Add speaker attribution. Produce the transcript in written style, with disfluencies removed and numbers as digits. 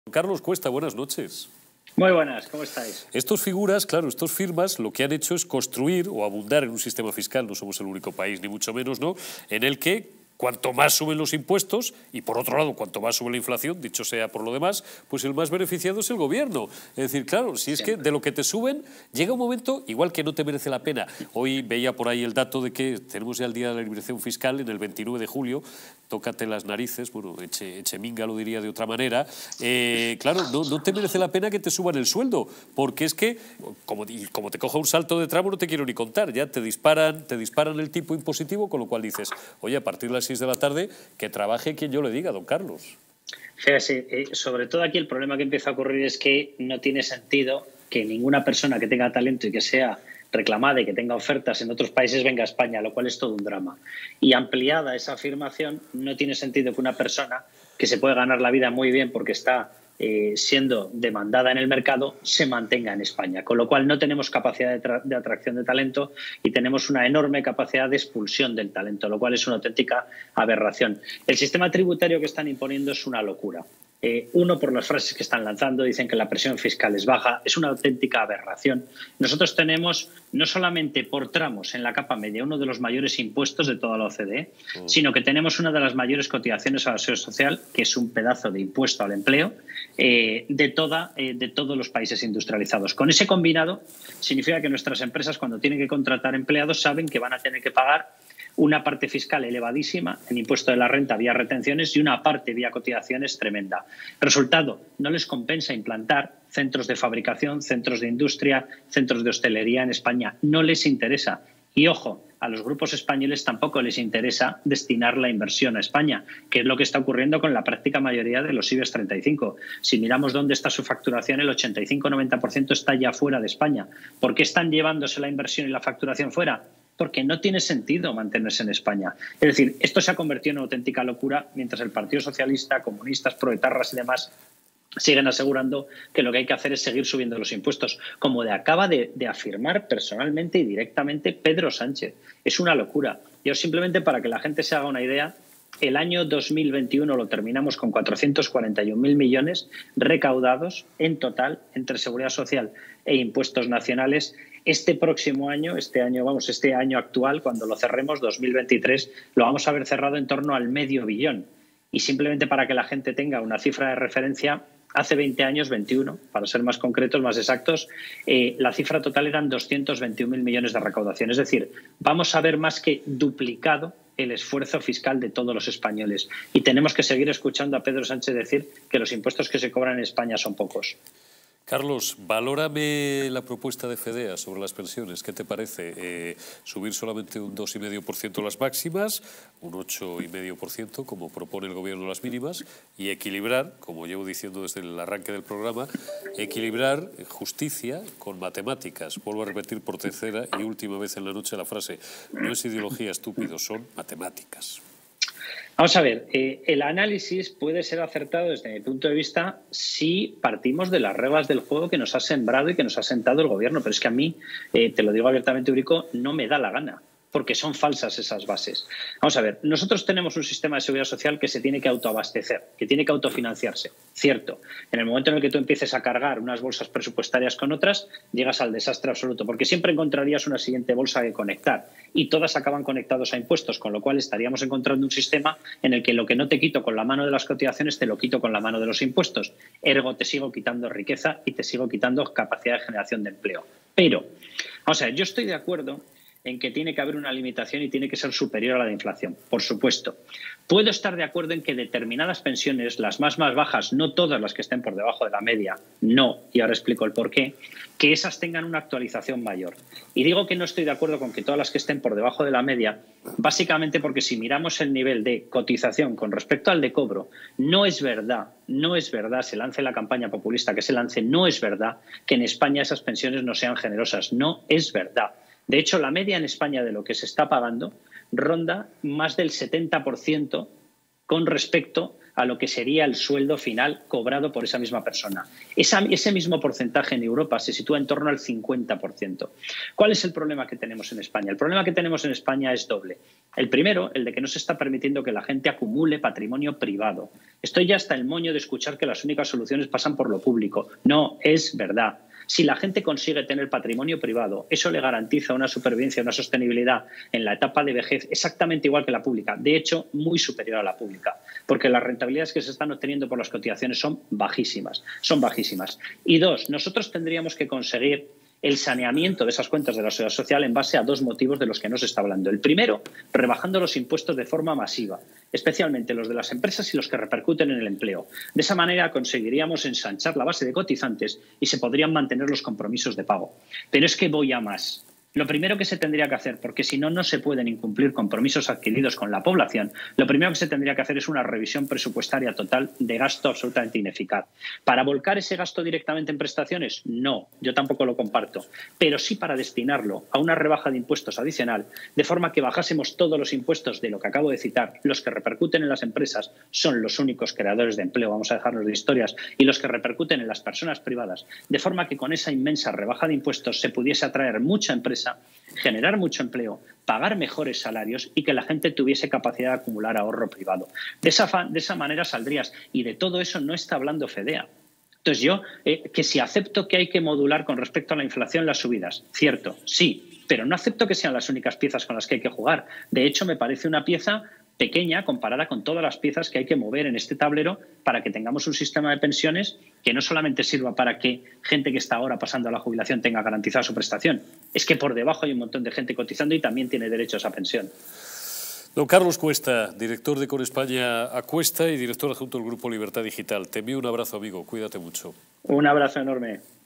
Speaker 1: Carlos Cuesta, buenas noches.
Speaker 2: Muy buenas, ¿cómo estáis?
Speaker 1: Estos figuras, claro, estos firmas, lo que han hecho es construir o abundar en un sistema fiscal, no somos el único país, ni mucho menos, ¿no?, en el que cuanto más suben los impuestos y, por otro lado, cuanto más sube la inflación, dicho sea por lo demás, pues el más beneficiado es el gobierno. Es decir, claro, si es que de lo que te suben, llega un momento igual que no te merece la pena. Hoy veía por ahí el dato de que tenemos ya el Día de la Liberación Fiscal en el 29 de julio, tócate las narices, bueno, eche minga lo diría de otra manera. Claro, no te merece la pena que te suban el sueldo, porque es que, como te coja un salto de tramo, no te quiero ni contar, ya te disparan el tipo impositivo, con lo cual dices, oye, a partir de las 6 de la tarde, que trabaje quien yo le diga, don Carlos.
Speaker 2: Fíjese, sobre todo aquí el problema que empieza a ocurrir es que no tiene sentido que ninguna persona que tenga talento y que sea reclamada y que tenga ofertas en otros países venga a España, lo cual es todo un drama. Y ampliada esa afirmación, no tiene sentido que una persona que se puede ganar la vida muy bien porque está siendo demandada en el mercado, se mantenga en España. Con lo cual no tenemos capacidad de atracción de talento y tenemos una enorme capacidad de expulsión del talento, lo cual es una auténtica aberración. El sistema tributario que están imponiendo es una locura. Uno, por las frases que están lanzando, dicen que la presión fiscal es baja, es una auténtica aberración. Nosotros tenemos, no solamente por tramos en la capa media, uno de los mayores impuestos de toda la OCDE, sino que tenemos una de las mayores cotizaciones a la seguridad social, que es un pedazo de impuesto al empleo, de todos los países industrializados. Con ese combinado, significa que nuestras empresas, cuando tienen que contratar empleados, saben que van a tener que pagar una parte fiscal elevadísima en impuesto de la renta vía retenciones y una parte vía cotizaciones tremenda. Resultado, no les compensa implantar centros de fabricación, centros de industria, centros de hostelería en España. No les interesa. Y ojo, a los grupos españoles tampoco les interesa destinar la inversión a España, que es lo que está ocurriendo con la práctica mayoría de los IBEX 35. Si miramos dónde está su facturación, el 85-90% está ya fuera de España. ¿Por qué están llevándose la inversión y la facturación fuera? Porque no tiene sentido mantenerse en España. Es decir, esto se ha convertido en una auténtica locura mientras el Partido Socialista, comunistas, proetarras y demás siguen asegurando que lo que hay que hacer es seguir subiendo los impuestos, como acaba de afirmar personalmente y directamente Pedro Sánchez. Es una locura. Yo simplemente, para que la gente se haga una idea, el año 2021 lo terminamos con 441.000 millones recaudados en total entre Seguridad Social e impuestos nacionales. Este próximo año, este año actual, cuando lo cerremos, 2023, lo vamos a haber cerrado en torno al $500 millones. Y simplemente para que la gente tenga una cifra de referencia, hace 20 años, 21, para ser más concretos, más exactos, la cifra total eran 221.000 millones de recaudación. Es decir, vamos a ver más que duplicado el esfuerzo fiscal de todos los españoles. Y tenemos que seguir escuchando a Pedro Sánchez decir que los impuestos que se cobran en España son pocos.
Speaker 1: Carlos, valórame la propuesta de FEDEA sobre las pensiones. ¿Qué te parece? ¿Subir solamente un 2,5% las máximas, un 8,5% como propone el Gobierno las mínimas, y equilibrar, como llevo diciendo desde el arranque del programa, equilibrar justicia con matemáticas? Vuelvo a repetir por tercera y última vez en la noche la frase: no es ideología, estúpido, son matemáticas.
Speaker 2: Vamos a ver, el análisis puede ser acertado desde mi punto de vista si partimos de las reglas del juego que nos ha sembrado y que nos ha sentado el Gobierno, pero es que a mí, te lo digo abiertamente, Eurico, no me da la gana, porque son falsas esas bases. Vamos a ver, nosotros tenemos un sistema de seguridad social que se tiene que autoabastecer, que tiene que autofinanciarse, cierto. En el momento en el que tú empieces a cargar unas bolsas presupuestarias con otras, llegas al desastre absoluto, porque siempre encontrarías una siguiente bolsa que conectar y todas acaban conectados a impuestos, con lo cual estaríamos encontrando un sistema en el que lo que no te quito con la mano de las cotizaciones te lo quito con la mano de los impuestos. Ergo, te sigo quitando riqueza y te sigo quitando capacidad de generación de empleo. Pero, vamos a ver, yo estoy de acuerdo en que tiene que haber una limitación y tiene que ser superior a la de inflación, por supuesto. Puedo estar de acuerdo en que determinadas pensiones, las más bajas, no todas las que estén por debajo de la media, no, y ahora explico el porqué, que esas tengan una actualización mayor. Y digo que no estoy de acuerdo con que todas las que estén por debajo de la media, básicamente porque si miramos el nivel de cotización con respecto al de cobro, no es verdad, se lance la campaña populista que se lance, no es verdad que en España esas pensiones no sean generosas, no es verdad. De hecho, la media en España de lo que se está pagando ronda más del 70% con respecto a lo que sería el sueldo final cobrado por esa misma persona. Ese mismo porcentaje en Europa se sitúa en torno al 50%. ¿Cuál es el problema que tenemos en España? El problema que tenemos en España es doble. El primero, el de que no se está permitiendo que la gente acumule patrimonio privado. Estoy ya hasta el moño de escuchar que las únicas soluciones pasan por lo público. No es verdad. Si la gente consigue tener patrimonio privado, eso le garantiza una supervivencia, una sostenibilidad en la etapa de vejez exactamente igual que la pública. De hecho, muy superior a la pública, porque las rentabilidades que se están obteniendo por las cotizaciones son bajísimas. Y dos, nosotros tendríamos que conseguir el saneamiento de esas cuentas de la seguridad social en base a dos motivos de los que no se está hablando. El primero, rebajando los impuestos de forma masiva, especialmente los de las empresas y los que repercuten en el empleo. De esa manera conseguiríamos ensanchar la base de cotizantes y se podrían mantener los compromisos de pago. Pero es que voy a más. Lo primero que se tendría que hacer, porque si no, no se pueden incumplir compromisos adquiridos con la población, lo primero que se tendría que hacer es una revisión presupuestaria total de gasto absolutamente ineficaz. ¿Para volcar ese gasto directamente en prestaciones? No, yo tampoco lo comparto, pero sí para destinarlo a una rebaja de impuestos adicional, de forma que bajásemos todos los impuestos de lo que acabo de citar. Los que repercuten en las empresas son los únicos creadores de empleo, vamos a dejarnos de historias, y los que repercuten en las personas privadas, de forma que con esa inmensa rebaja de impuestos se pudiese atraer mucha empresa, generar mucho empleo, pagar mejores salarios y que la gente tuviese capacidad de acumular ahorro privado. De esa manera saldrías. Y de todo eso no está hablando Fedea. Entonces yo, que si acepto que hay que modular con respecto a la inflación las subidas, cierto, sí, pero no acepto que sean las únicas piezas con las que hay que jugar. De hecho, me parece una pieza pequeña comparada con todas las piezas que hay que mover en este tablero para que tengamos un sistema de pensiones que no solamente sirva para que gente que está ahora pasando a la jubilación tenga garantizada su prestación, es que por debajo hay un montón de gente cotizando y también tiene derecho a esa pensión.
Speaker 1: Don Carlos Cuesta, director de Con España a Cuesta y director adjunto del Grupo Libertad Digital. Te envío un abrazo, amigo. Cuídate mucho.
Speaker 2: Un abrazo enorme.